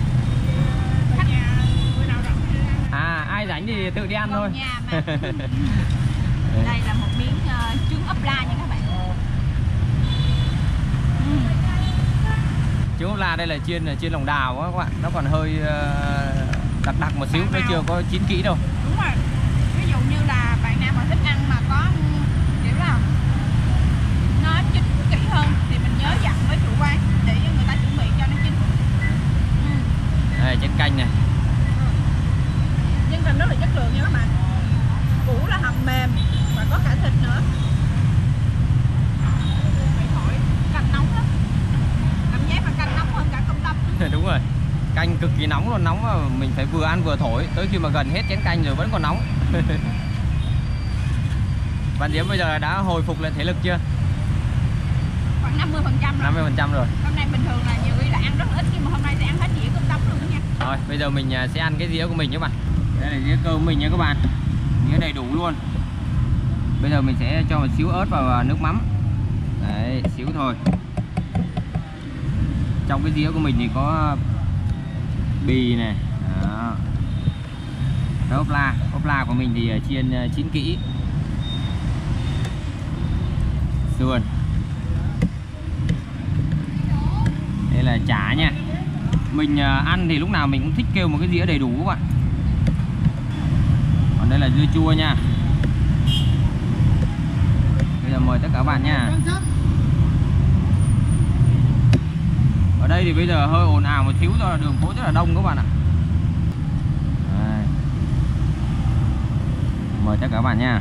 À, ai rảnh thì tự đi ăn thôi. Đây là một miếng uh, trứng ốp la nha các bạn. uhm. Trứng ốp la đây là chiên là chiên lòng đào á các bạn, nó còn hơi uh, đặc đặc một xíu, nó chưa có chín kỹ đâu. Đúng rồi. Ví dụ như là bạn nào mà thích ăn mà có kiểu là nó chín kỹ hơn thì mình nhớ dặn với chủ quán để cho người ta chuẩn bị cho nó chín. uhm. Đây chén canh này. Nhân canh rất là chất lượng nha các bạn. Củ là hầm mềm và có cả thịt nữa. Mày thổi canh nóng lắm. Cảm giác là canh nóng hơn cả cơm tấm. Đúng rồi. Canh cực kỳ nóng luôn, nóng mà mình phải vừa ăn vừa thổi, tới khi mà gần hết chén canh rồi vẫn còn nóng. Bạn Diễm bây giờ đã hồi phục lại thể lực chưa? khoảng năm mươi phần trăm rồi. năm mươi phần trăm rồi. Hôm nay bình thường là nhiều khi là ăn rất là ít, nhưng mà hôm nay sẽ ăn hết dĩa cơm tấm luôn đó nha. Rồi bây giờ mình sẽ ăn cái dĩa của mình các bạn. Đây là dĩa cơm của mình nha các bạn, dĩa đầy đủ luôn. Bây giờ mình sẽ cho một xíu ớt vào nước mắm. Đấy, xíu thôi. Trong cái dĩa của mình thì có bì này, đó. Đó, ốp la, ốp la của mình thì chiên chín kỹ. Sườn. Đây là chả nha. Mình ăn thì lúc nào mình cũng thích kêu một cái dĩa đầy đủ các bạn. Còn đây là dưa chua nha. Bây giờ mời tất cả các bạn nha. Ở đây thì bây giờ hơi ồn ào một xíu do là đường phố rất là đông các bạn ạ. Đây. Mời tất cả các bạn nha.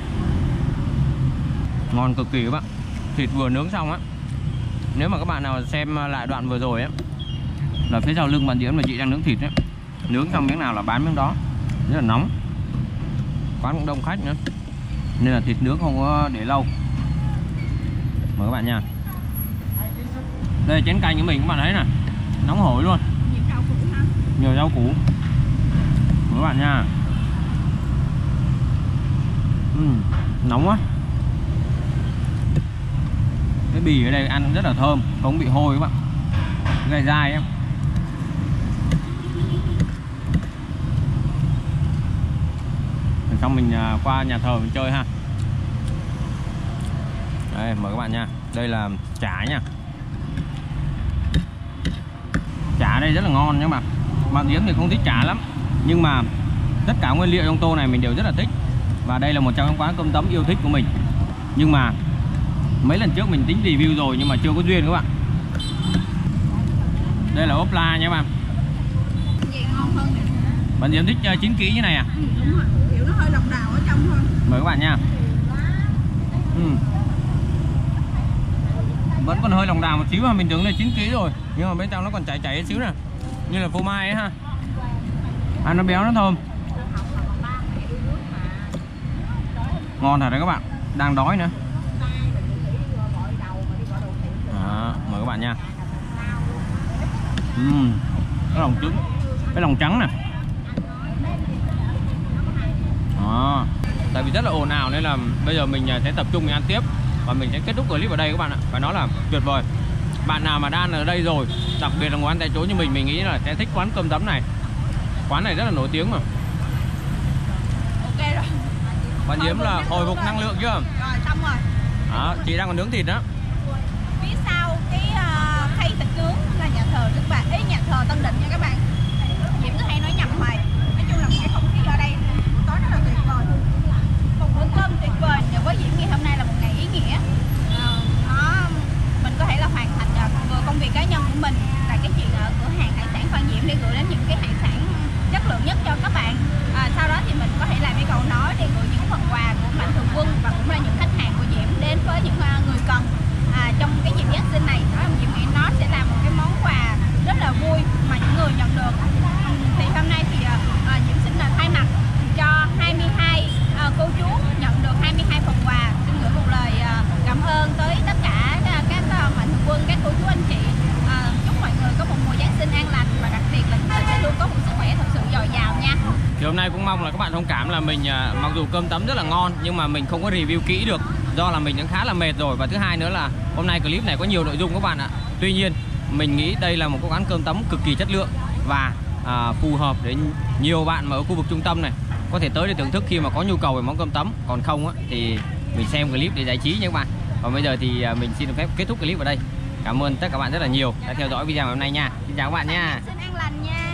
Ngon cực kỳ các bạn. Thịt vừa nướng xong á. Nếu mà các bạn nào xem lại đoạn vừa rồi á, là phía sau lưng bạn Diễm là chị đang nướng thịt á. Nướng xong miếng nào là bán miếng đó. Rất là nóng. Quán cũng đông khách nữa, nên là thịt nướng không có để lâu. Mời các bạn nha. Đây chén canh của mình các bạn thấy nè, nóng hổi luôn. Nhiều rau củ ha. Nhiều rau củ. Mời các bạn nha. uhm, Nóng quá. Cái bì ở đây ăn rất là thơm, không bị hôi các bạn, dai dai em. Xong mình qua nhà thờ mình chơi ha. Đây mời các bạn nha. Đây là chả nha. Chả ở đây rất là ngon nhưng mà bạn Diễm thì không thích chả lắm, nhưng mà tất cả nguyên liệu trong tô này mình đều rất là thích. Và đây là một trong những quán cơm tấm yêu thích của mình. Nhưng mà mấy lần trước mình tính review rồi nhưng mà chưa có duyên các bạn. Đây là ốp la nha các bạn. Gì ngon hơn nè. Bạn Diễm thích uh, chín kỹ như này à? Ừ, đúng rồi. Kiểu nó hơi độc đào ở trong thôi. Mời các bạn nha. ừ. Vẫn còn hơi lòng đào một xíu mà mình tưởng là chín kỹ rồi, nhưng mà bên trong nó còn chảy chảy xíu nè, như là phô mai ấy ha. Ăn nó béo nó thơm. Ngon thật đấy các bạn. Đang đói nữa. Đó, mời các bạn nha. uhm, Cái lòng trứng, cái lòng trắng nè. Đó. Tại vì rất là ồn ào nên là bây giờ mình sẽ tập trung mình ăn tiếp. Và mình sẽ kết thúc clip ở đây các bạn ạ. Phải nói là tuyệt vời. Bạn nào mà đang ở đây rồi, đặc biệt là ngồi ăn tại chỗ như mình, mình nghĩ là sẽ thích quán cơm tấm này. Quán này rất là nổi tiếng mà. Ok rồi. Bạn Diễm là hồi phục năng lượng chưa? Rồi xong rồi. Đó, chị đang còn nướng thịt đó. Phía sau cái uh, khay thịt nướng là nhà thờ Đức Bà, ý nhà thờ Tân Định nha các bạn. Diễm cứ hay nói nhầm hoài. Nói chung là cái không khí ở đây buổi tối rất là tuyệt vời. Một bữa cơm tuyệt vời. Và với Diễm ngày hôm nay là một ngày ý nghĩa. Uh, nó mình có thể là hoàn thành uh, vừa công việc cá nhân của mình là cái chuyện ở cửa hàng hải sản Phan Diễm để gửi đến những cái hải sản chất lượng nhất cho các bạn. À, sau đó thì mình có thể làm cái câu nói để gửi những phần quà của Mạnh Thường Quân và cũng là những khách hàng của Diễm đến với những uh, người cần. À, trong cái dịp Giáng sinh này, đó, Diễm nghĩ nó sẽ là một cái món quà rất là vui mà những người nhận được. Thì hôm nay thì uh, Diễm xin là thay mặt cho hai mươi hai uh, cô chú nhận được hai mươi hai phần quà, xin gửi một lời uh, cảm ơn tới tất cả uh, các uh, Mạnh Thường Quân, các cô chú anh chị. Uh, chúc mọi người có một mùa Giáng sinh an lành và đặc biệt là chúng ta sẽ luôn có một sức khỏe thật sự dồi dào nha. Thì hôm nay cũng mong là các bạn thông cảm là mình mặc dù cơm tấm rất là ngon nhưng mà mình không có review kỹ được, do là mình cũng khá là mệt rồi. Và thứ hai nữa là hôm nay clip này có nhiều nội dung các bạn ạ. Tuy nhiên mình nghĩ đây là một cái quán cơm tấm cực kỳ chất lượng và à, phù hợp để nhiều bạn mà ở khu vực trung tâm này có thể tới để thưởng thức khi mà có nhu cầu về món cơm tấm. Còn không á, thì mình xem clip để giải trí nha các bạn. Còn bây giờ thì mình xin được phép kết thúc clip ở đây. Cảm ơn tất cả các bạn rất là nhiều đã theo dõi video ngày hôm nay nha. Xin chào các bạn nha. Xin an lành nha.